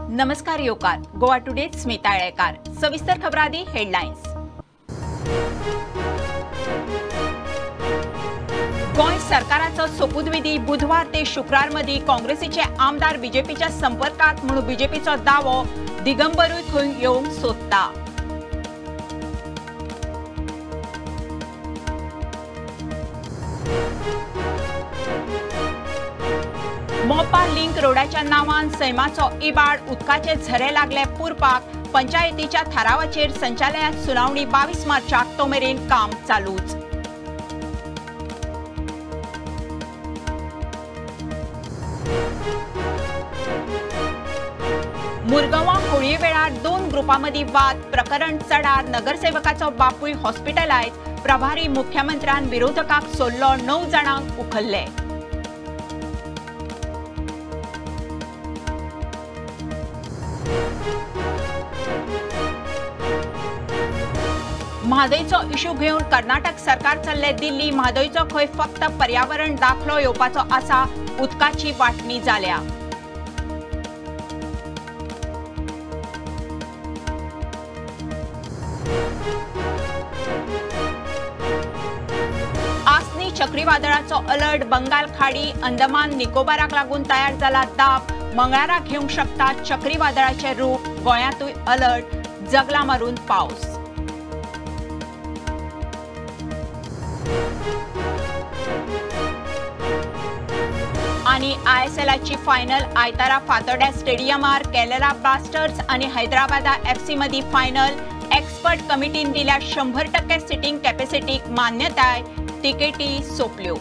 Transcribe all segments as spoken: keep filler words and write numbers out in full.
नमस्कार योकार गोवा टुडे स्मिता येळेकार सविस्तर खबरादी हेडलाइन्स। गोंय सरकाराचो सोपूतविधी बुधवार ते शुक्रार मदी काँग्रेसीचे आमदार बीजेपीच्या संपर्कात म्हणून बीजेपीचो दावो दिगंबरूय खंय येवंक सोदता। मोपा लिंक रोडाच्या नावान सैमाचो इबाड उदकाचे झरे लागले पुरपाक पंचायतीच्या थारावाचेर संचालनात सुनावणी बावीस मार्चाक तो मेरेन काम चालूच। मुरगांवा होळये वेळार दोन ग्रुपांमदी वाद प्रकरण चडार नगरसेवकाचो बापूय हॉस्पिटलायज प्रभारी मुख्यमंत्र्यान विरोधकाक सोडलो णव जाणांक उखल्ले। म्हादयचो इशू घेवन कर्नाटक सरकार चल्ले दिल्ली म्हादयचो खंय फक्त पर्यावरण दाखलो येवपाचो आसा उदकाची वाटणी जाल्या। आसनी चक्रीवादळाचो अलर्ट बंगाल खाडी अंदमान निकोबाराक लागून तयार जाला दाब मंगळारा घेवंक शकता चक्रीवादळाचे रूप गोंयांतूय अलर्ट जगला मारून पावस। आणि आयएसएलची फायनल आयतारा फातोड्या स्टेडियमार केरला ब्लास्टर्स आणि हैदराबाद एफसी मदी फायनल एक्सपर्ट कमिटीन दिल्या शंभर टक्के सिटिंग कॅपॅसिटीक मान्यताय तिकेटी सोपल्यो।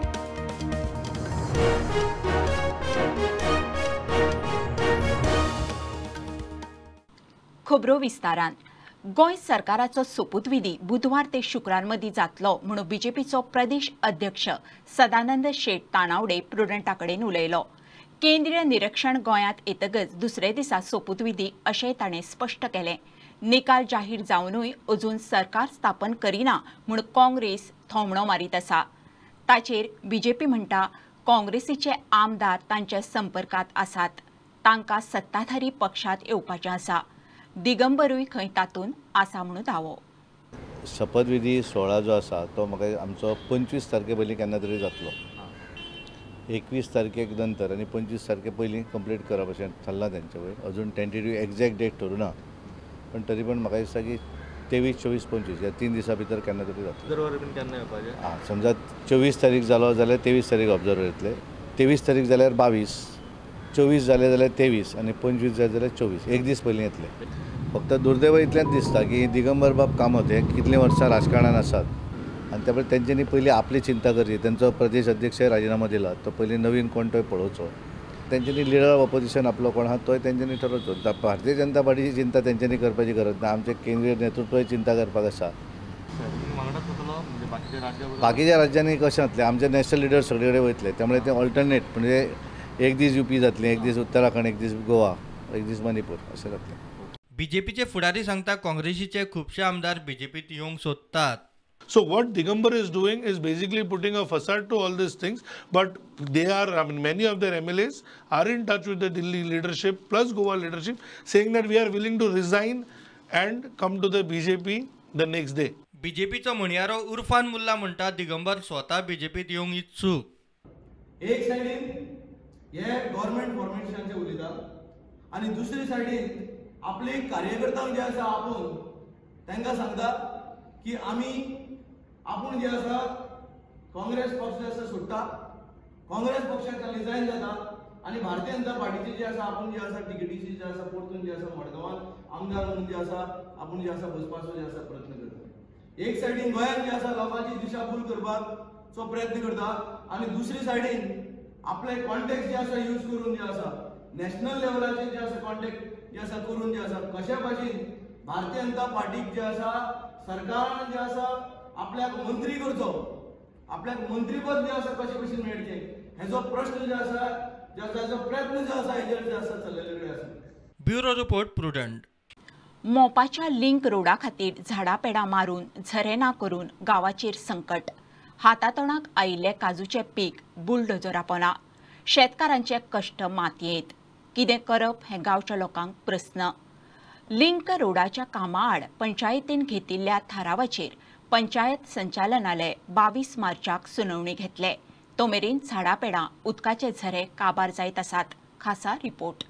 खबरो विस्तारान गोंय सरकाराचो सोपूतविधी बुधवार ते शुक्रार मदी जातलो म्हणून बीजेपीचो प्रदेश अध्यक्ष सदानंद शेट तानावडे प्रुडंटाकडेन उलयलो। केंद्रीय निरीक्षण गोंयांत येतगच दुसरे दिसा सोपूतविधी अशें ताणें स्पश्ट केलें। निकाल जाहीर जावनूय अजून सरकार स्थापन करिना म्हूण काँग्रेस थोमणो मारीत आसा। ताचेर बीजेपी म्हणटा काँग्रेसीचे आमदार तांच्या संपर्कात आसात तांकां सत्ताधारी पक्षांत येवपाचें आसा। दिगंबरूय खंय तातूंत आसा म्हणून दावो। शपथविधी सोहळा जो आसा तो म्हाका आमचो पंचवीस तारखे पयलीं केन्ना तरी जातलो। एकवीस तारखेक नंतर आनी पंचवीस तारखे पयलीं कंप्लीट करप अशें थारलां तेंचे वयर। अजून टेंटेटिव्ह एक्झॅक्ट डेट ठरूना पण तरी पण म्हाका दिसता की तेवीस चोवीस पंचवीस ह्या तीन दिसां भितर केन्ना तरी जातलो। हां समजा चोवीस तारीख जालो जाल्यार तेवीस तारीख ऑब्जर्वर येतले, तेवीस तारीख जाल्यार बावीस, चोवीस जाले जाल्यार तेवीस आनी पंचवीस जाले जाल्यार चोवीस एक दीस पयलीं येतले। फक्त दुर्दैव इतलेंच दिसता की दिगंबर बाब कामत हे कितले वर्सां राजकारणांत आसात आनी त्या तेंच्यांनी पयलीं आपली चिंता करची। तेंचो प्रदेश अध्यक्षाय राजिनामा दिला तो पयलीं नवीन कोण तो पळोवचो। तेंच्यांनी लिडर ऑफ ऑपोजिशन आपलो कोण आहा तोय तेंच्यांनी ठरोवचो। भारतीय जनता पार्टीची चिंता तेंच्यांनी करपाची गरज ना, आमचे केंद्रीय नेतृत्वय चिंता करपाक आसा। बाकीच्या राज्यांनी कशें जातलें आमचे नॅशनल लिडर सगळे कडेन वयतले त्यामुळे ते ऑल्टरनेट म्हणजे एक दीस यूपी जातले, एक दीस उत्तराखंड, एक दीस गोवा, एक दीस मणिपूर अशें जातलें। बीजेपीचे फुडारी सांगता काँग्रेसीचे खुबशे आमदार बीजेपीत येवंक सोदतात। So what Digambar is doing is basically putting a facade to all these things, but they are, I mean, many of their M L As are in touch with the Delhi leadership plus Goa leadership, saying that we are willing to resign and come to the B J P the next day. बीजेपीचो म्हणयारो Irfan Mulla म्हणटा दिगंबर स्वता बीजेपीत येवंक इत्सूक। एक सायडीन हे government फॉर्मेशनाचे उलयता आनी दुसरी सायडीन आपले कार्यकर्ता जे आसा आपूण तांकां सांगता की आमी आपूण जे आसा काँग्रेस पक्ष जे आसा सोडटा, काँग्रेस पक्षांतल्यान रिजायन जाता आनी भारतीय जनता पार्टीचे जे आसा आपूण जे आसा टिकेटीची जे आसा परतून जे आसा मडगांवांत आमदार म्हणून जे आसा आपूण जे आसा बसपाचो जे आसा प्रयत्न करता। एक सायडीन गोंयांत जे आसा लोकांची दिशाभूल करपाचो प्रयत्न करता आनी दुसरी सायडीन आपले कॉन्टॅक्ट जे आसा यूज करून जे आसा नॅशनल लेवलाचे जे आसा कॉन्टॅक्ट जे आसा करून जे आसा कशा भाशेन भारतीय जनता पार्टीक जे आसा सरकारान जे आसा आपल्याक मंत्री करचो, आपल्याक मंत्रीपद जे आसा कशे भशेन मेळचें हेजो प्रश्न जे आसा जे आसा जो प्रयत्न जे आसा हेजेर जे आसा चल्लेले कडेन आसा। Bureau report Prudent. मोपाच्या लिंक रोडा खातीर झाडां पेडां मारून झरे ना करून गांवाचेर संकट। हातातोंडाक आयिल्ले काजूचे पीक बुलडोजरा पोना। शेतकारांचे कश्ट मातयेंत। कितें करप हें गांवच्या लोकांक प्रस्न. लिंक रोडाच्या कामा आड पंचायतीन घेतिल्ल्या थारावाचेर पंचायत संचालनालय बावीस मार्चाक सुनावणी घेतले. तो मेरेन झाडां पेडां उदकाचे झरे काबार जायत आसात. खासा रिपोर्ट.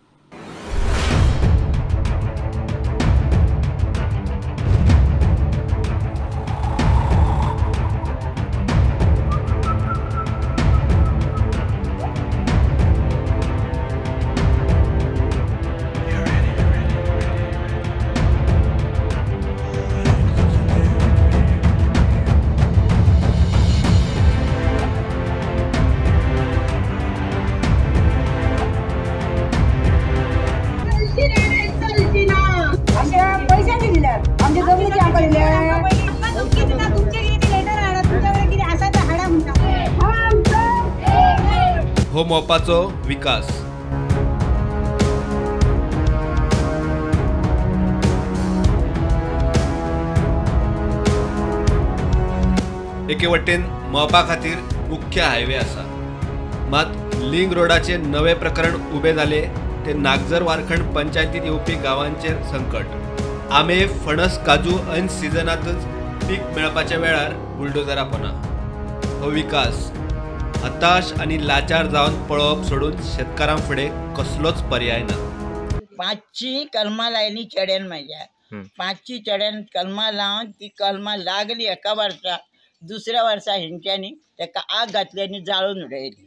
हो मोपाचो विकास. एके वटेन मोपा खातीर मुख्य हायवे आसा, मात लिंक रोडाचे नवे प्रकरण उबे जाले ते नागजर वारखंड पंचायतीत येवपी गांवांचेर संकट. आंबे, फणस, काजू ऐन सिजनातच पीक मेळपाच्या वेळार बुलडोजरा पोना. हो विकास हताश आणि लाचार जावन पळोवप सोडून शेतकारां फुडें कसलोच पर्याय ना. पांचशी कलमां लायली चेड्यान म्हाज्या. पांचशी चेड्यान कलमां लावन ती कलमां लागली एका वर्सा, दुसऱ्या वर्सा हेंच्यांनी ताका आग घातली आनी जाळून उडयली.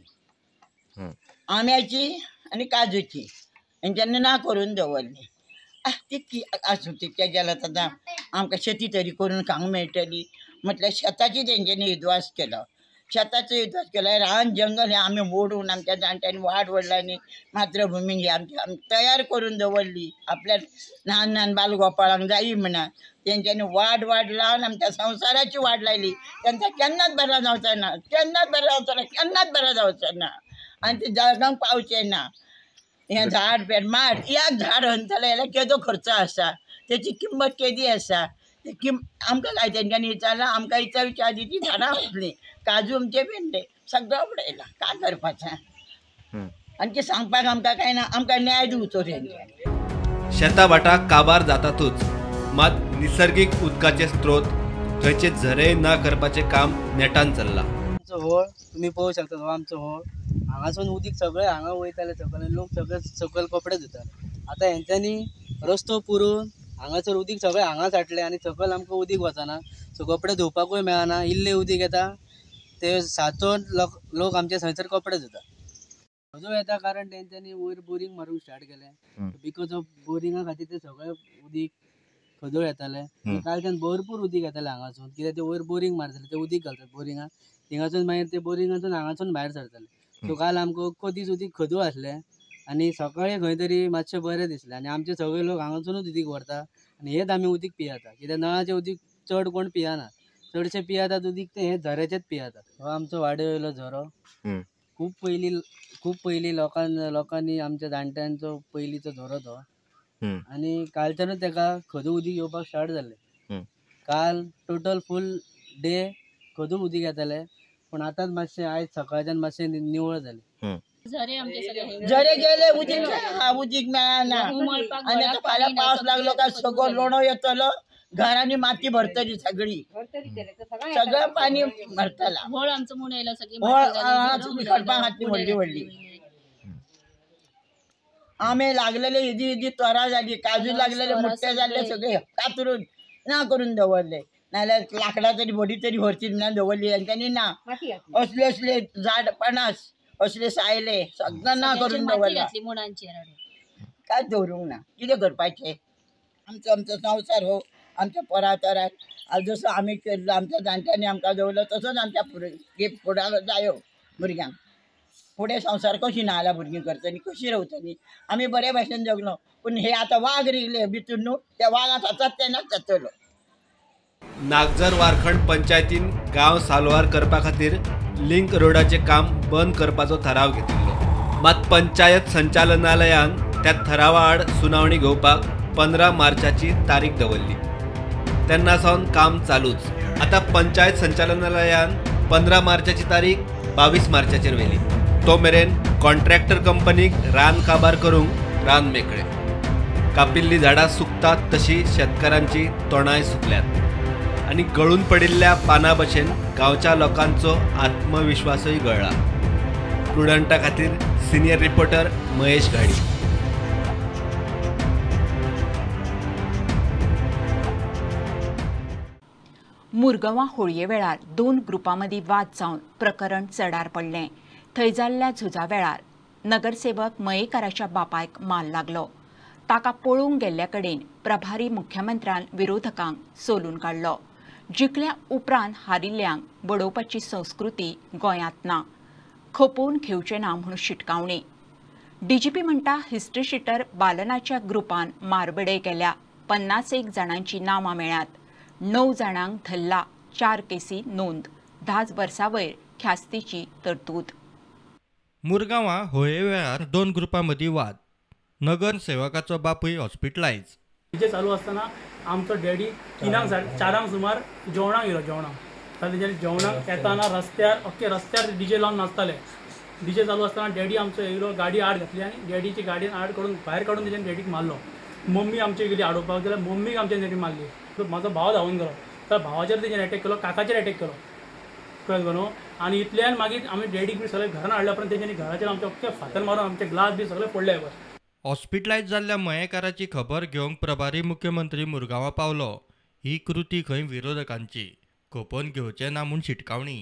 आंब्याची आनी काजूची हेंच्यांनी ना करून दवरली. ती आसूं ती तेज्या आतां आमकां शेती तरी करून खावंक मेळटली म्हटल्यार शेताची तेंच्यांनी विद्वास केलो. शेताचो विद्वास केलो. रान जंगल हे आमी मोडून आमच्या जाणट्यांनी वाड वडिलांनी मातृभुमी ही आमची आमी तयार करून दवरली आपल्या ल्हान ल्हान बालगोपाळांक जायी म्हणून. तेंच्यांनी वाड वाड लावन आमच्या संवसाराची वाड लायली. तेंचा केन्नाच बरो जावचो ना, केन्नाच बरो जावचो ना, केन्नाच बरो जावचो ना आनी ते जगांक पावचें ना. हें झाड पेड माड एक झाड हंतले जाल्यार केदो खर्च आसा, तेची किंमत केदी आसा. ते किम आमकां काय तेंच्यांनी विचारलां, आमकां विचारच्या आदी ती झाडां वतलीं. काजू आमचे पेंडे सगळं उडयलां. काय करपाचें आनी ते सांगपाक आमकां काय ना. आमकां न्याय दिवचो तेंच्यांनी. शेता भाटां काबार जातातूच, मात निसर्गीक उदकाचे स्त्रोत थंयचे झरे ना करपाचें काम नेटान चल्लां. आमचो व्हळ तुमी पळोवंक शकता. हो आमचो व्हळ. हांगासून उदीक सगळें हांगा वयताले सकयल आनी लोक सगळे सकयल कपडे धुताले. आतां हेंच्यांनी रस्तो पुरून हांगासर उदीक सगळें हांगा साठलें आनी सकयल आमकां उदीक वचना. सो कपडे धुवपाकूय मेळना. इल्लें उदीक येता ते साचोवन लोक लोक आमचे थंयसर कपडे धुता. खजो येता कारण तेंच्यांनी वयर बोरींग मारूंक स्टार्ट केलें. बिकॉज ऑफ बोरिंगा खातीर ते सगळें उदीक खजो येताले. कालच्यान भरपूर उदीक येतालें हांगासून, कित्याक ते वयर बोरींग मारताले, ते उदीक घालतात बोरिंगाक. थिंगासून मागीर ते बोरिंगासून हांगासून भायर सरताले. सो काल आमकां अख्खो दीस उदीक खजो आसलें आनी सकाळीं खंय तरी मातशें बरें दिसलें. आनी आमचे सगळे लोक हांगासूनच उदीक व्हरता आनी हेच आमी उदीक पियेता. कित्याक नळाचें उदीक चड कोण पियेना. चडशे पियेतात उदीक ते हे झऱ्याचेच पियेतात. हो आमचो वाड्यो वयलो झरो. खूब पयलीं खूब पयलीं लोकां लोकांनी आमच्या जाणट्यांचो पयलींचो झरो तो. आनी कालच्यानूच ताका खजू उदीक येवपाक स्टार्ट जालें. काल टोटल फूल डे खजू उदीक येतालें, पूण आतांच मातशें आयज सकाळच्यान मातशें निवळ जालें. झरे गेले उदीक उदीक मेळना. आनी आतां फाल्यां पावस लागलो काय सगळो लोणो येतलो, घरांनी माती भरतली सगळी, सगळं पाणी भरतला. व्हळ आमचं म्हूण येयला सगळी व्हळ खडपां घातली व्हडली व्हडली. आंबे लागलेले इदी इदी तोरां जाली, काजू लागलेले मोठे जाल्ले सगळे कातरून ना करून दवरले. नाल्यार लाकडां तरी व्हडी तरी व्हरची म्हणून दवरली तेंच्यांनी ना. असले असले झाड पणास असले सायले सगळं ना करून दवरला. काय दवरूंक ना. कितें करपाचें. आमचो आमचो संवसार हो आमच्या पोरातोराक जसो आमी केल्लो आमच्या जाणट्यांनी आमकां दवरलो तसोच आमच्या फुडें फुडार जायो. भुरग्यांक फुडें संवसार कशी ना जाल्यार भुरगीं करतलीं, कशीं रावतलीं. आमी बरे भाशेन जगलो, पूण हे आतां वाग रिगले भितून न्हू, त्या वागाक जातात तेन्नाच जातलो. नागजर वारखंड पंचायतीन गांव साल्वार करपा खातीर लिंक रोडाचे काम बंद करपाचो थाराव घेतिल्लो, मात पंचायत संचालनालयान त्या थारावा आड सुनावणी घेवपाक पंदरा मार्चाची तारीख दवरली. तेन्ना सावन काम चालूच. आता पंचायत संचालनालयान पंदरा मार्चाची तारीख बावीस मार्चाचेर व्हेली. तो मेरेन कॉन्ट्रॅक्टर कंपनीक रान काबार करूंक रान मेकळे. कापिल्ली झाडां सुकतात तशी शेतकारांची तोंडाय सुकल्यात आनी गळून पडिल्ल्या पाना भशेन गांवच्या लोकांचो आत्मविश्वासय गळ्ळा. प्रुडंटा खातीर सिनियर रिपोर्टर महेश घाडी. मुरगांवां होळये वेळार दोन ग्रुपां मदीं वाद जावन प्रकरण चडार पडलें. थंय जाल्ल्या झुजा वेळार नगरसेवक मयेकाराच्या बापायक माल लागलो. ताका पळोवंक गेल्ले कडेन प्रभारी मुख्यमंत्र्यान विरोधकांक सोलून काडलो. जिखल्या उपरांत हारिल्ल्यांक बडोवपाची संस्कृती गोंयांत ना. खपोवन घेवचें ना म्हूण शिटकावणी. डीजीपी म्हणटा हिस्ट्री शिटर बालनाच्या ग्रुपान मारबडे केल्या. पन्नास एक जाणांची नांवां मेळ्ळ्यात. णव जाणांक धरला. चार केसी नोंद. धा वर्सां वयर ख्यास्तीची तरतूद. मुरगांवां होळये वेळार दोन ग्रुपां मदीं वाद. नगरसेवकाचो बापूय हॉस्पिटलायज. डीजे चालू असताना आमचो डॅडी तिनांक चारांक सुमार जेवणाक येयलो. जेवणाक ताणें जेवणाक येताना रस्त्यार अख्खे रस्त्यार डीजे लावन नाचताले. डीजे चालू असताना डॅडी आमचो येयलो, गाडी आड घातली आनी डॅडीची गाडयेन आड काडून भायर काडून तेच्यान डॅडीक मारलो. मम्मी आमची गेली आडोवपाक, जाल्यार मम्मीक आमच्या डॅडी मारली. म्हाजो भाव धांवून गेलो, तर भावाचेर तेच्यान अटॅक केलो, काकाचेर अटॅक केलो. कळ्ळें न्हू. आनी इतल्यान मागीर आमी डॅडीक बी सगळे घरान हाडल्या उपरांत तेच्यानी घराचेर आमचे अख्खे फातर मारून आमचे ग्लास बी सगळे फोडले. हॉस्पिटलायज जाल्ल्या मयेकाराची खबर घेवंक प्रभारी मुख्यमंत्री मुरगांवां पावलो. ही कृती खंय विरोधकांची. खोपोवन घेवचें ना म्हूण शिटकावणी.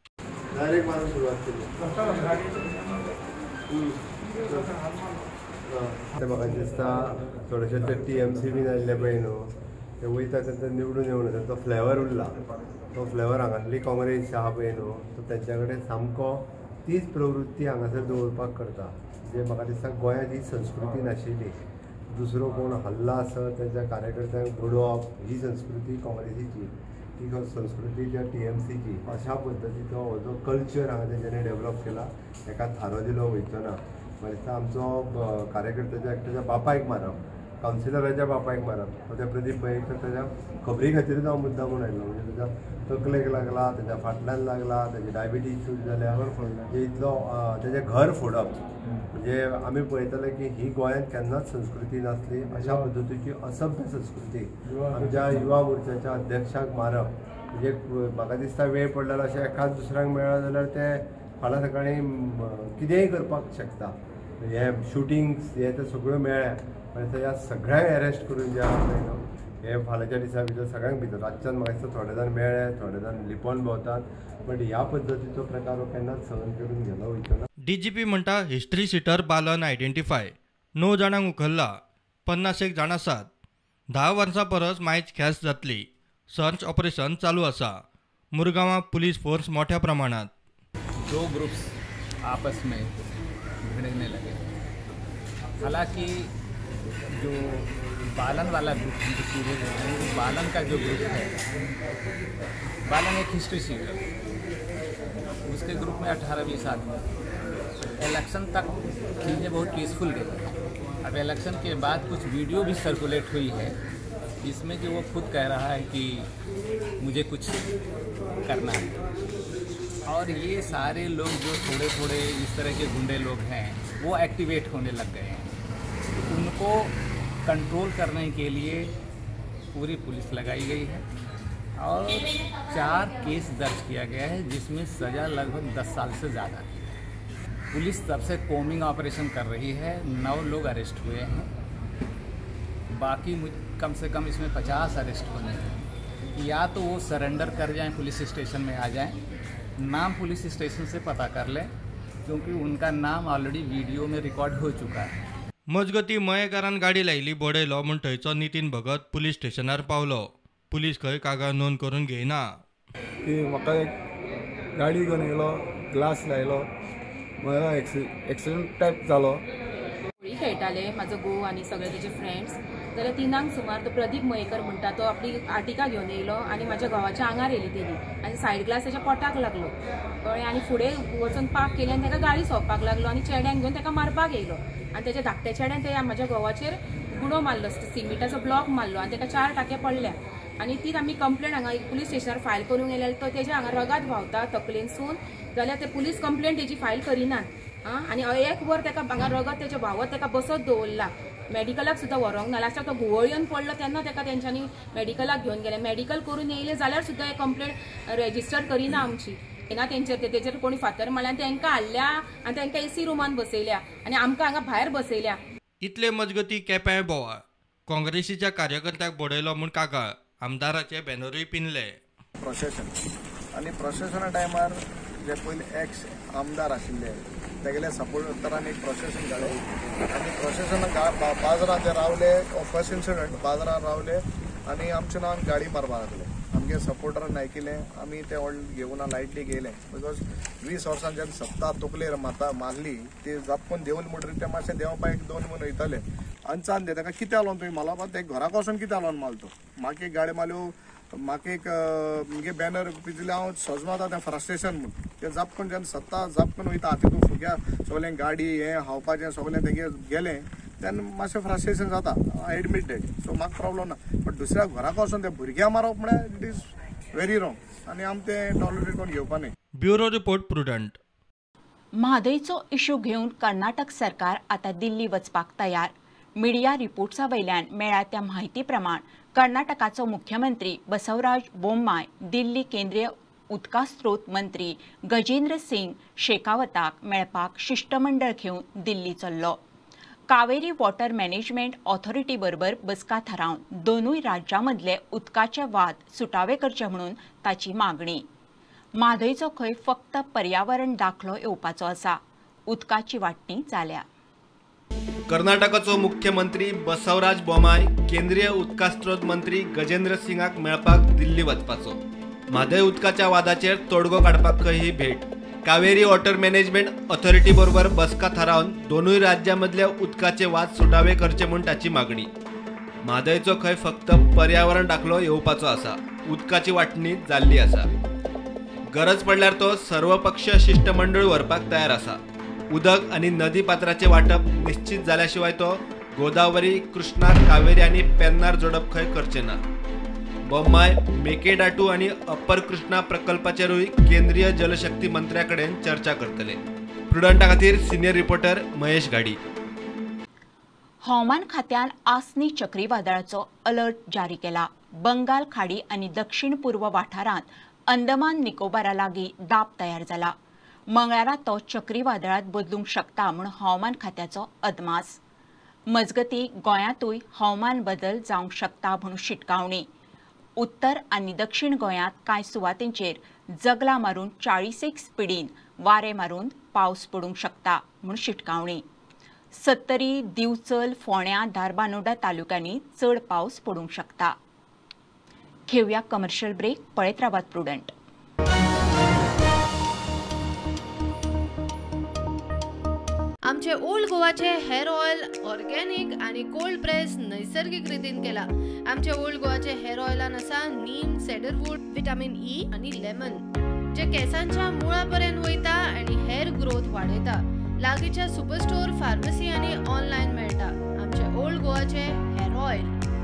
म्हाका दिसता थोडेशे ते टी एम सी बीन आयिल्ले पळय न्हू, ते वयता तेन्ना निवडून येवना. तो फ्लेवर उरला, तो फ्लेवर हांगासली काँग्रेस आहा पळय न्हू, तो तेंच्या कडेन सामको तीच प्रवृत्ती हांगासर दवरपाक करता. जे म्हाका दिसता गोंयांत ही संस्कृती नाशिल्ली. दुसरो कोण हल्ला आसत तेंच्या कार्यकर्त्यांक बडोवप ही संस्कृती काँग्रेसीची. ती संस्कृती ज्या टी एम सीची अशा पद्दतीचो हो जो कल्चर हांगा तेंच्यांनी डेवलप केला, एका थारो दिलो वयचो ना. म्हाका दिसता आमचो कार्यकर्त्याच्या एकट्याच्या बापायक मारप, कावन्सिलराच्या बापायक मारप, तो त्या प्रदीप मयेकर तेच्या खबरी खातीरच हांव मुद्दाम म्हणून आयलो. म्हणजे तेच्या तकलेक लागला, तेच्या फाटल्यान लागला, तेजी डायबिटीज सूट जाल्या, म्हणजे इतलो तेजें घर फोडप. म्हणजे आमी पळयतले की ही गोंयांत केन्नाच संस्कृती नासली. अशा पद्दतीची असभ्य संस्कृती आमच्या युवा मोर्चाच्या अध्यक्षाक मारप. म्हणजे म्हाका दिसता वेळ पडलेलो अशें एकाच दुसऱ्यांक मेळ्ळा जाल्यार ते फाल्यां सकाळीं कितेंय करपाक शकता. हे शुटिंग्स हे ते सगळ्यो मेळ्ळ्या, आनी ह्या सगळ्यांक अरेस्ट करून जे आसा पळय न्हू, हे फाल्यांच्या दिसा भितर सगळ्यांक भितर रातच्यान म्हाका दिसता थोडे जाण मेळ्ळे, थोडे जाण लिपोवन भोंवतात. बट ह्या पद्दतीचो प्रकार हो केन्नाच सहन करून गेलो वयचो ना. डीजीपी म्हणटा हिस्ट्री सिटर बालन आयडेंटिफाय. णव जाणांक उखल्ला. पन्नास एक जाण आसात. धा वर्सां परस मायज ख्यास्त जातली. सर्च ऑपरेशन चालू आसा. मुरगांवां पुलीस फोर्स मोठ्या प्रमाणात. दो ग्रुप्स आपस में भिड़ने लगे. हालांकि जो बालन वाला ग्रुप जो शुरू है, वो बालन का जो ग्रुप है, बालन एक हिस्ट्री सीटर, उसके ग्रुप में अठारह बीस आदमी. इलेक्शन तक चीज़ें बहुत पीसफुल गई. अब इलेक्शन के बाद कुछ वीडियो भी सर्कुलेट हुई है, इसमें कि वो खुद कह रहा है कि मुझे कुछ करना है. और ये सारे लोग जो थोड़े थोड़े इस तरह के गुंडे लोग हैं, वो एक्टिवेट होने लग गए हैं. उनको कंट्रोल करने के लिए पूरी पुलिस लगाई गई है और चार केस दर्ज किया गया है, जिसमें सज़ा लगभग दस साल से ज़्यादा है. पुलिस तब से कोमिंग ऑपरेशन कर रही है. नौ लोग अरेस्ट हुए हैं. बाकी कम से कम इसमें पचास अरेस्ट होने हैं. या तो वो सरेंडर कर जाएं, पुलिस स्टेशन में आ जाएं, नाम पुलिस स्टेशन से पता कर लें, क्योंकि उनका नाम ऑलरेडी वीडियो में रिकॉर्ड हो चुका है. मजगती मयेकारान गाडी लायली बडयलो म्हूण थंयचो नितीन भगत पुलीस स्टेशनार पावलो. पुलीस खंय कागाळ नोंद करून घेयना. की म्हाका एक गाडी घेवन येयलो, ग्लास लायलो, म्हाका एक्सिडेंट टायप जालो. होळी खेळटाले म्हाजो घोव आनी सगळे तेजे फ्रेंड्स. जाल्यार तिनांक सुमार तो प्रदीप मयेकर म्हणटा तो आपली आर्टिका घेवन येयलो आनी म्हाज्या घोवाच्या आंगार येयली तेणी आनी सायड ग्लास तेच्या पोटाक लागलो कळ्ळें. आनी फुडें वचून पार्क केली आनी ताका गाडी सोंपपाक लागलो आनी चेड्यांक घेवन ताका मारपाक येयलो. आनी तेच्या धाकट्या चेड्यान ते म्हाज्या घोवाचेर गुणो मारलो, सिमिटाचो ब्लॉक मारलो आनी ताका चार टाके पडल्या. आनी तीच आमी कंप्लेंट हांगा पुलीस स्टेशनार फायल करूंक गेल्यार तो तेज्या हांगा रगात व्हांवता तकलेनसून, जाल्यार ते पुलीस कंप्लेंट तेजी फायल करिनात. आं आनी एक वर ताका हांगा रगत तेच्या भावात ताका बसत दवरला मेडिकलाक सुद्दां व्हरोंक ना लास्टाक तो घुंवळ पडलो तेन्ना ताका तेंच्यांनी मेडिकलाक घेवन गेले मेडिकल करून येयले जाल्यार सुद्दां हे कंप्लेंट रेजिस्टर करिना आमची ना तेंचेर तेचेर कोणी फातर मारल्या आनी तांकां हाडल्या आनी तांकां एसी रुमान बसयल्या आनी आमकां हांगा भायर बसयल्या. इतले मजगती केप्यां बोवाळ काँग्रेसीच्या कार्यकर्त्याक बडयलो म्हूण कागाळ आमदाराचे बॅनरूय पिनले. प्रोसेशन आनी प्रोसेशना टायमार जे पयले एक्स आमदार आशिल्ले तेगेले सपोर्टरांनी प्रोसेशन घालें आनी प्रोसेशन बाजारांत ते रावले फर्स्ट इन्सिडंट बाजारांत रावले आनी आमच्या नांवान गाडी मारपाक लागले. आमगे सपोर्टरान आयकिले आमी ते घेवन लायटली गेले बिकॉज वीस वर्सां जेन्ना सत्ता तकलेर माता मारली ती जापकून देंवली म्हणटरी ते मातशें देंवपाक एक दोन म्हणून वयताले आनी चांद दे ताका कितें आलोन तुवें मारलो ते घराक वचून कितें आलोन मारलो म्हाका एक गाडी मारल्यो म्हाका एक म्हगे बॅनर पिजले हांव सजमाता तें फ्रस्ट्रेशन म्हूण ते जापकून जेन्ना सत्ता जापकून वयता तितून फुग्या सगळें गाडी हें हावपाचें सगळें तेगे गेलें तेन्ना मातशें फ्रस्ट्रेशन जाता आय एडमीट डेट सो म्हाका प्रॉब्लम ना बट दुसऱ्या घराक वचून ते भुरग्यां मारप म्हळ्यार इट इज व्हेरी रॉंग आनी आमी तें टॉलरेट करून घेवपा न्ही. Bureau report Prudent. म्हादयचो इश्यू घेवन कर्नाटक सरकार आतां दिल्ली वचपाक तयार. मिडिया रिपोर्ट्सा वयल्यान मेळ्ळ्या त्या म्हायती प्रमाण कर्नाटकाचो मुख्यमंत्री बसवराज बोम्माय दिल्ली केंद्रीय उदका स्त्रोत मंत्री गजेंद्र सिंग शेखावताक मेळपाक शिष्टमंडळ घेवन दिल्ली चल्लो. कावेरी वॉटर मॅनेजमेंट ऑथॉरिटी बरोबर बसका थारावन दोनूय राज्यां मदले उदकाचे वाद सुटावे करचे म्हणून ताची मागणी. म्हादयचो खंय फक्त पर्यावरण दाखलो येवपाचो आसा. उदकाची वांटणी जाल्या. कर्नाटकाचो मुख्यमंत्री बसवराज बोमाय केंद्रीय उदका स्त्रोत मंत्री गजेंद्र सिंगाक मेळपाक दिल्ली वचपाचो. म्हादय उदकाच्या वादाचेर तोडगो काडपाक खंय ही भेट. कावेरी वॉटर मॅनेजमेंट ऑथॉरिटी बरोबर बसका थारावन दोनूय राज्यां मदले उदकाचे वाद सुटावे करचे म्हूण ताची मागणी. म्हादयचो खंय फक्त पर्यावरण दाखलो येवपाचो आसा. उदकाची वांटणी जाल्ली आसा. गरज पडल्यार तो सर्वपक्षीय शिष्टमंडळ व्हरपाक तयार आसा. उदक आनी नदी पात्राचे वांटप निश्चित जाल्या शिवाय तो गोदावरी कृष्णा कावेरी आनी पेन्नार जोडप खंय करचे ना. बोम्माय मेकेडाटू आनी अप्पर कृष्णा प्रकल्पाचेरूय केंद्रीय जलशक्ती मंत्र्या कडेन चर्चा करतले. प्रुडंटा खातीर सिनियर रिपोर्टर महेश गाडी. हवामान खात्यान आसनी चक्रीवादळाचो अलर्ट जारी केला. बंगाल खाडी आनी दक्षिण पूर्व वाठारांत अंदमान निकोबारा लागीं दाब तयार जाला. मंगळारा तो चक्रीवादळात बदलूंक शकता म्हूण हवामान खात्याचो अदमास. मजगतीं गोंयांतूय हवामान बदल जावंक शकता म्हूण शिटकावणी. उत्तर आनी दक्षिण गोंयांत कांय सुवातींचेर जगलां मारून चाळीसेक स्पिडीन वारे मारून पावस पडूंक शकता म्हूण शिटकावणी. सत्तरी दिवचल फोंड्या धारबांदोडा तालुक्यांनी चड पावस पडूंक शकता. घेवया कमर्शियल ब्रेक. पळयत रावात प्रुडंट. आमचे ओल्ड गोवाचे हेअर ऑयल ऑर्गॅनिक आणि कोल्ड प्रेस नैसर्गिक रितीन केला. आमचे ओल्ड गोवाचे हेअर ऑयलान आसा नीम, सेडरवूड, विटामिन ई आणि लेमन जे केसांच्या मुळापर्यंत वयता आणि हेअर ग्रोथ वाडयता. लागींच्या सुपरस्टोर, फार्मसी आणि ऑनलाईन मेळटा. आमचे ओल्ड गोवाचे हेअर ऑयल.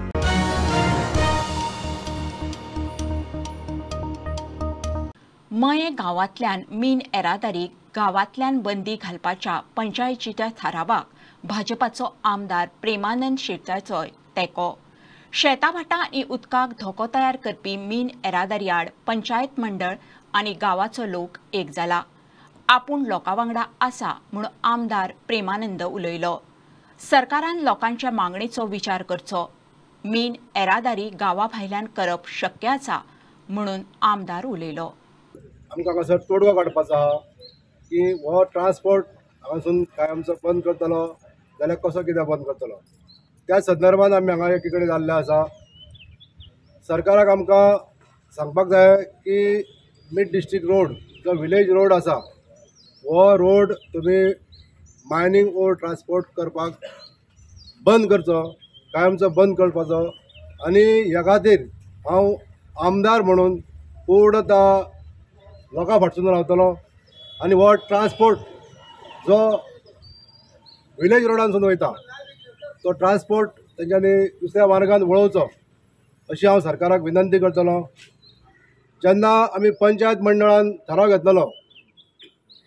मये गांवांतल्यान मीन येरादारीक गांवांतल्यान बंदी घालपाच्या पंचायतीच्या थारावाक भाजपाचो आमदार प्रेमानंद शेटयाचोय तेंको. शेतां भाटां आनी उदकाक धोको तयार करपी मीन येरादारी आड पंचायत मंडळ आनी गांवाचो लोक एक जाला. आपूण लोकां वांगडा आसा म्हूण आमदार प्रेमानंद उलयलो. सरकारान लोकांच्या मागणेचो विचार करचो. मीन येरादारी गांवा भायल्यान करप शक्य आसा म्हणून आमदार उलयलो. आमकां कसो तोडगो काडपाचो आहा की हो ट्रान्सपोर्ट हांगासून काय आमचो बंद करतलो जाल्यार कसो कितें बंद करतलो त्या संदर्भात आमी हांगा एकी कडेन जाल्ले आसा. सरकाराक आमकां सांगपाक जाय की मिड डिस्ट्रिक्ट रोड जो विलेज रोड आसा हो रोड तुमी मायनींग ओर ट्रान्सपोर्ट करपाक बंद करचो, कायमचो बंद करपाचो. आनी ह्या खातीर हांव आमदार म्हणून पूर्णता लोकां फाटसून रावतलो आनी हो ट्रान्सपोर्ट जो विलेज रोडांसून वयता तो ट्रान्सपोर्ट तेंच्यांनी दुसऱ्या मार्गान वळोवचो अशी हांव सरकाराक विनंती करतलो. जेन्ना आमी पंचायत मंडळान थाराव घेतलेलो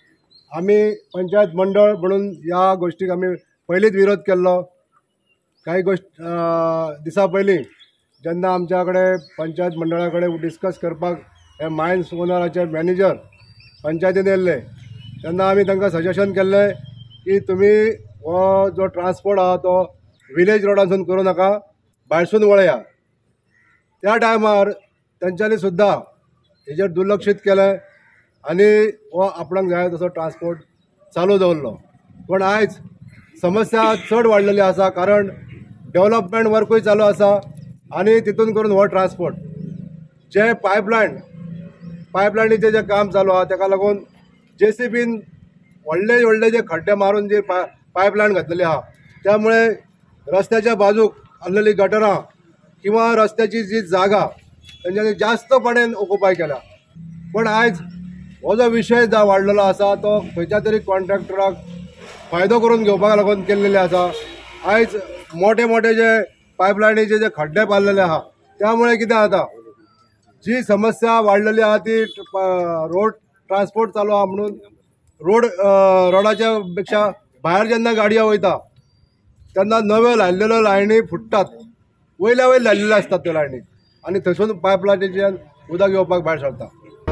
आम्ही पंचायत मंडळ म्हणून ह्या गोष्टीक आम्ही पयलींच विरोध केल्लो. काही गोष्ट दिसा पयलीं जेन्ना आमच्या कडेन पंचायत मंडळा कडेन डिस्कस करपाक हे मायन्स ओनराचे मॅनेजर पंचायतीन येयल्ले तेन्ना आमी तांकां सजेशन केल्लें की तुमी हो जो ट्रान्सपोर्ट आहा तो विलेज रोडासून करूं नाका, भायरसून वळया. त्या टायमार तेंच्यांनी सुद्दां हेजेर दुर्लक्षीत केलें आनी हो आपणाक जाय तसो ट्रान्सपोर्ट चालू दवरलो. पण आयज समस्या चड वाडलेली आसा, कारण डेव्हलपमेंट वर्कूय चालू आसा आनी तितून करून हो ट्रान्सपोर्ट जे पायपलायन पायपलायनीचें जें काम चालू आहा ताका लागून जेसीबीन व्हडले व्हडले जे खड्डे मारून जे पा पायपलायन घातलेली आहा त्यामुळे रस्त्याच्या बाजूक आसलेली गटरां किंवा रस्त्याची जी जागा तेंच्यांनी जास्तपणेन ऑक्युपाय केल्या. पण आयज हो जो विशय जो वाडलेलो आसा तो खंयच्या तरी कॉन्ट्रॅक्टराक फायदो करून घेवपाक लागून केल्लेले आसा. आयज मोठे मोठे जे पायपलायनीचे जे खड्डे बांदलेले आहा त्यामुळे कितें जाता, जी समस्या वाडलेली आहा ती रोड ट्रान्सपोर्ट चालू आहा म्हणून रोड रोडाच्या पेक्षा भायर जेन्ना गाडयो वयता तेन्ना नव्यो लायल्लेल्यो लायनी फुट्टात, वयल्या वयर लायल्लेल्यो आसतात त्यो लायनी आनी थंयसून पायपलायनीच्यान उदक येवपाक भायर सरता.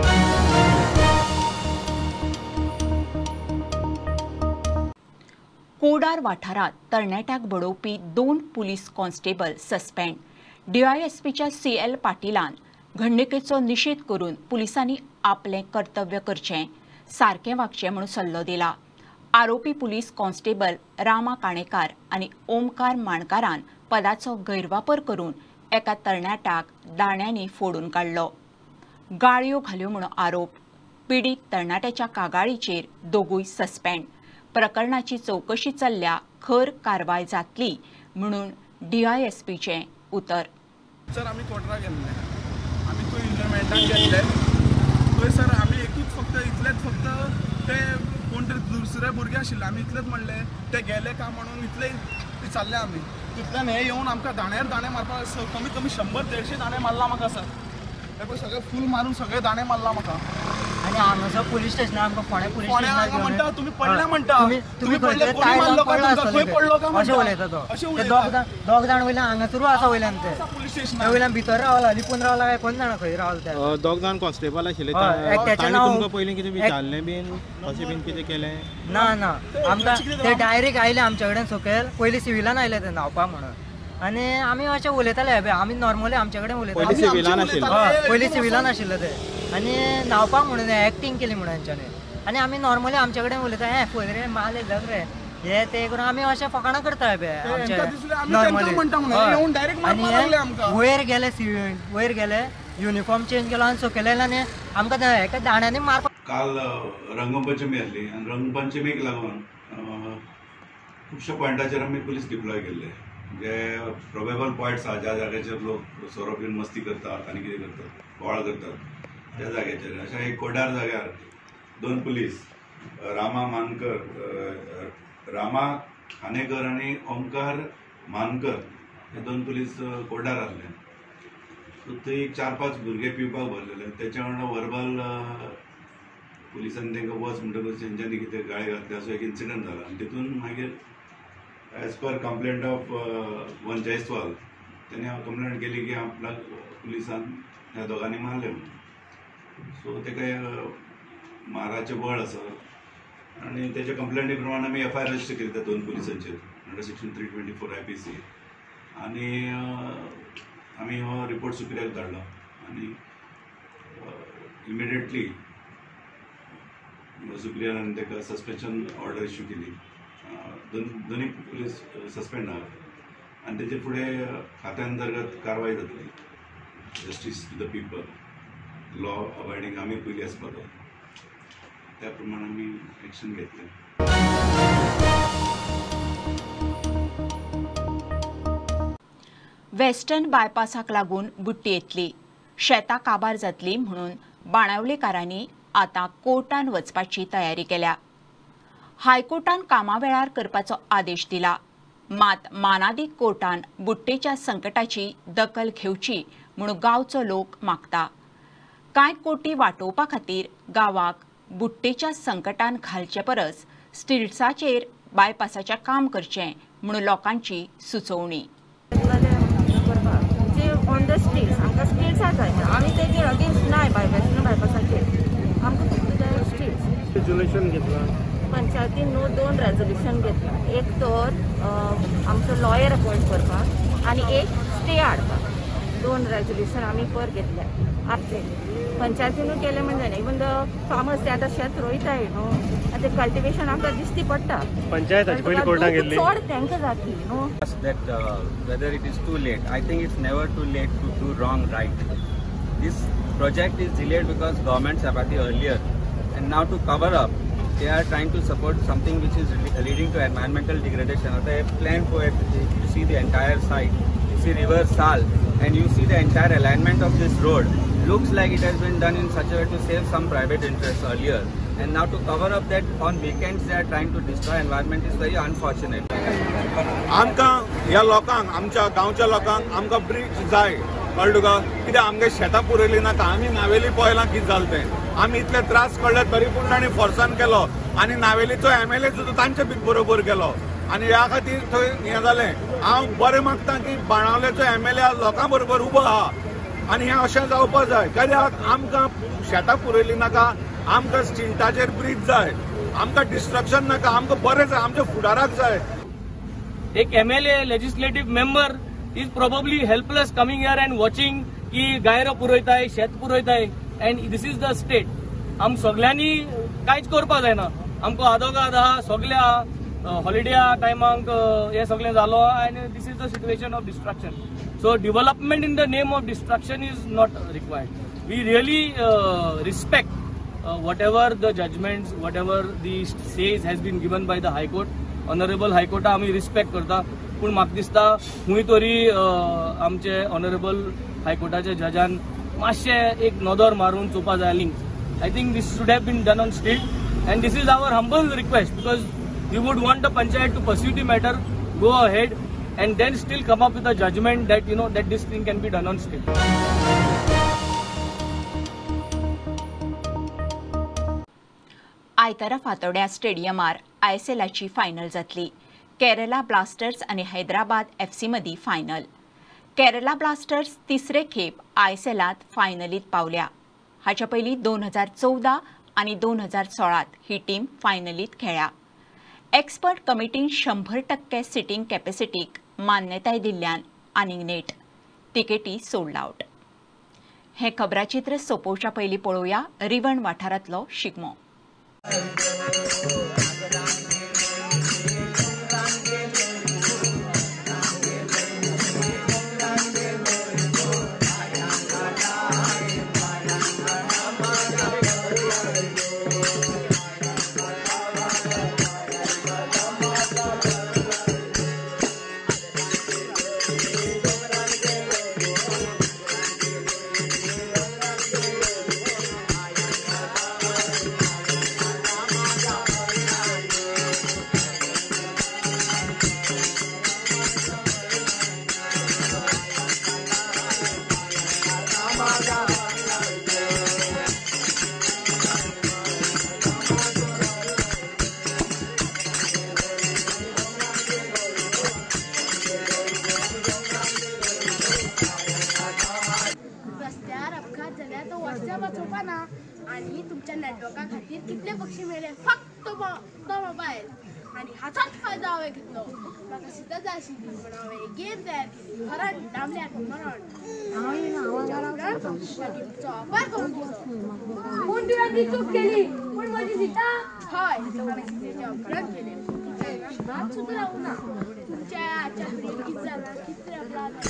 कोडार वाठारात तरणाट्याक बडोवपी दोन पुलीस कॉन्स्टेबल सस्पेंड. डीवायएसपीच्या सी एल पाटीलान घडणुकेचो निशेध करून पुलिसांनी आपले कर्तव्य करचें, सारकें वागचें म्हणून सल्लो दिला. आरोपी पुलीस कॉन्स्टेबल रामा काणेकार आनी ओमकार माणकारान पदाचो गैरवापर करून एका तरणाट्याक दाण्यांनी फोडून काडलो. गाळयो घाल्यो म्हणून आरोप. पीडित तरणाट्याच्या कागाळीचेर दोगूय सस्पेंड. प्रकरणाची चौकशी चल्ल्या, खर कारवाय जातली म्हणून डीआयएसपीचें उतर. सर आमी कोर्टाक गेल्ले, आमी थंय इन्व्हॉल्वमेंटाक गेल्ले. थंय सर आमी एकूच फक्त इतलेंच फक्त ते कोण तरी दुसरे भुरगे आशिल्ले, आमी इतलेंच म्हणलें ते गेले का म्हणून इतले विचारले आमी. तितल्यान हे येवन आमकां दाण्यार दाणे मारपाक कमीत कमी शंबर देडशे दाणे मारला म्हाका सर. हे पळय सगळे फूल मारून सगळे दाणे मारला म्हाका. आणि हांगासर पुलीस स्टेशनार आमकां फोंड्या पुलीस फोंड्या स्टेशनार म्हणटा तुमी पडले म्हणटा. तुम्ही पडले खंय कोणी मारलो का तुमकां? खंय पडलो का अशें उलयता तो. ते दोग जाण दोग जाण वयल्यान हांगासरू आसा वयल्यान ते. पुलीस स्टेशन ते वयल्यान भितर रावला, लिपून रावला काय कोण जाणा खंय रावला ते. दोग जाण कॉन्स्टेबल आशिल्ले, एकट्याचें नांव तुमकां पयलीं कितें विचारलें बीन अशें बीन कितें केलें? ना ना आमकां ते डायरेक्ट आयले आमचे कडेन सकयल. पयलीं सिविलान आयले ते न्हांवपाक म्हणून आनी आमी अशें उलयताले. आमी नॉर्मली आमचे कडेन उलयताले. पयलीं सिविलान आशिल्ले? हय पयलीं सिविलान आशिल्ले ते आनी न्हांवपाक म्हणून एक्टींग केली म्हणून हेंच्यांनी. आनी आमी नॉर्मली आमचे कडेन उलयता, हे पळय रे माल येयल्यात रे हे ते करून आमी अशें फकाणां करता पळय आमचे नॉर्मली. आनी वयर गेले वयर गेले युनिफॉर्म चेंज केलो आनी सकयल येयले आनी आमकां हेका दाण्यानी मारपाक. काल रंगपंचमी आसली आनी रंगपंचमीक लागून खुबश्या पॉयंटाचेर आमी पुलीस डिप्लॉय केल्ले, जे प्रोबेबल पॉयंट्स आहा ज्या जाग्याचेर लोक सोरो पिवन मस्ती करतात आनी कितें करतात, बोवाळ करतात त्या जाग्याचेर. अशा एक कोडार जाग्यार दोन पुलीस रामा मानकर रामा खानेकर आनी ओमकार मानकर हे दोन पुलीस कोडार आसले. सो थंय एक चार पांच भुरगे पिवपाक भरलेले. तेच्या वांगडा वर्बल पुलिसांनी तांकां वच म्हणटकच तेंच्यांनी कितें गाळी घातली असो एक इन्सिडंट जाला. आनी तितून मागीर as per complaint of one Jaiswal त्यांनी कंप्लेंट केली की आपल्या पुलिसान ह्या दोगांनी मारले म्हणून. सो ताका माराचे बळ आसा आनी तेच्या कंप्लेंटी प्रमाण आमी एफ आय आर रजिस्टर केली त्या दोन पुलिसांचेर under section three twenty four I P C. आनी आमी हो रिपोर्ट सुप्रियाक धाडलो आनी इमिडिएटली सुप्रियान ताका सस्पेन्शन ऑर्डर इश्यू केली. दोन दोन्ही पुलीस सस्पेंड आहात आनी तेचे फुडें खात्या अंतर्गत कारवाय जातली. Justice to the people, law abiding आमी पयली आसपाक जाय त्या प्रमाणे आमी एक्शन घेतलें. वेस्टर्न बायपासाक लागून बुट्टी येतली, शेतां काबार जातली म्हणून बाणावलेकारांनी आतां कोर्टान वचपाची तयारी केल्या. हायकोर्टान कामा वेळार करपाचो आदेश दिला. मात मानादी कोर्टान बुट्टेच्या संकटाची दखल घेवची म्हणून गांवचो लोक मागता. कांय कोटी वांटोवपा खातीर गांवाक बुट्टेच्या संकटान घालचे परस स्टिल्साचेर बायपासाचें काम करचें म्हणून लोकांची सुचोवणी. ऑन द स्ट्रीट्स आमकां स्ट्रीट्सां जाय आमी तेजे अगेन्स्ट नाय बायपास बायपासाचेर आमकां फक्त जाय स्ट्रीट्स. रेजोल्यूशन घेतला पंचायतीन न्हू दोन रेजोल्यूशन घेतला एक तर आमचो लॉयर अपॉयंट करपाक आनी एक स्टे हाडपाक. दोन रेजोल्यूशन आमी पर घेतल्या आपले पंचायतीनूय केले म्हणजे न्ही इवन द फार्मर्स ते आतां शेत रोयताय न्हू आतां कल्टिवेशन आमकां दिसती पडटा. पंचायत पयलीं कोर्टाक गेल्ली चड तांकां जातली न्हू. That uh, whether it is too late, I think it's never too late to do wrong right. This project is delayed because government's apathy earlier, and now to cover up, they are trying to support something which is leading to environmental degradation. They have planned for it. You see the entire site, you see River Sal, and you see the entire alignment of this road. Looks like it has been done in such a way to save some private interests earlier. And now to cover up that on weekends they are trying to destroy environment is very unfortunate. आमकां ह्या लोकांक आमच्या गांवच्या लोकांक आमकां bridge जाय कळ्ळें तुका कित्याक आमगे शेतां पुरयली नाका आमी नावेली पळयलां कितें जालें तें आमी इतले त्रास कळ्ळे तरी पूण ताणें फोर्सान केलो आनी नावेलीचो एम एल ए सुद्दां तांचे बरोबर केलो आनी ह्या खातीर थंय हें जालें. हांव बरें मागतां की बाणावलेचो एम एल ए लोकां बरोबर उबो आहा आनी हें अशें जावपाक जाय कित्याक आमकां शेतां पुरयली नाका आमकां स्टिल्टाचेर ब्रिज जाय आमकां डिस्ट्रक्शन नाका आमकां बरें जाय आमच्या फुडाराक जाय. एक MLA legislative member is probably helpless coming here and watching की गायरो पुरयताय शेत पुरयताय and this is the state. आम सगळ्यांनी कांयच करपा जायना आमकां आदोगाद आहा सगळ्या हॉलिडेया टायमाक हें सगळें जालो and this is the situation of destruction. So development in the name of destruction is not required. We really respect Uh, whatever the judgments, whatever the says has been given by the High Court, Honorable High Court आमी respect करता पूण म्हाका दिसता खूंय तरी आमचे honourable हायकोर्टाच्या Jazan मातशें एक नदर मारून चोवपा जाय link. I think this should have been done on street and this is our humble request because we would want the panchayat to pursue the matter go ahead and then still come up with a judgement that you know that this thing can be done on street. आयतारा फातोड्या स्टेडियमार आयएसएलाची final जातली. Kerala Blasters आनी Hyderabad FC मदीं final. Kerala Blasters तिसरे खेप आयएसएलांत फायनलींत पावल्या. हाच्या पयलीं दोन हजार चौदा आनी दोन हजार सोळात ही टीम फायनलींत खेळ्ळ्या. एक्सपर्ट कमिटीन शंभर टक्के सिटींग कॅपॅसिटीक मान्यताय दिल्ल्यान आनीक नेट तिकेटी सोल्ड आउट. हें खबराचित्र सोंपोवच्या पयलीं पळोवया रिवण वाठारांतलो शिगमो. आणि तुमच्या नेटवर्का खातीर कितले पक्षी मेले फक्त तो मोबायल आणि हाचाच फायदा हांवें घेतलो. म्हाका सुद्दां जाय आशिल्ली पूण हांवें गेम तयार केली खरण दामल्याक मरण वापर करून दिलो. पूण तुवें ती चूक केली पूण म्हजी जिता हय हांवें अपराध केले हात सुद्दां रावूं ना. तुमच्या चाकरीन कितें जालां कितें अपराध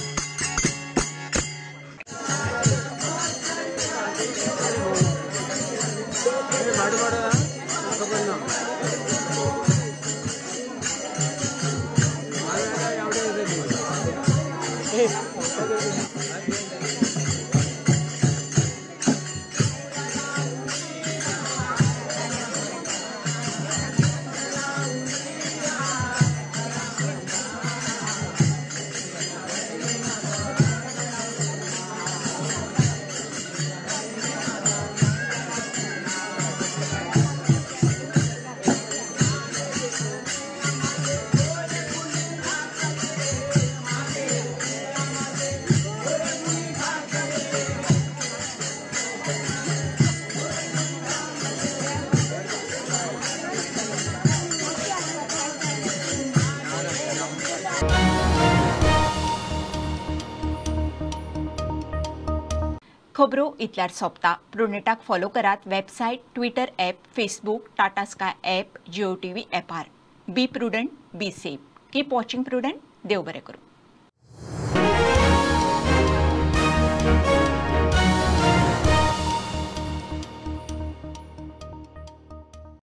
खबरो इतल्यार सोंपता. प्रुनेटाक फॉलो करात website, Twitter app, Facebook, Tata Sky app, Jio TV ॲपार. Be Prudent, be safe. Keep watching Prudent. देव बरें करूं.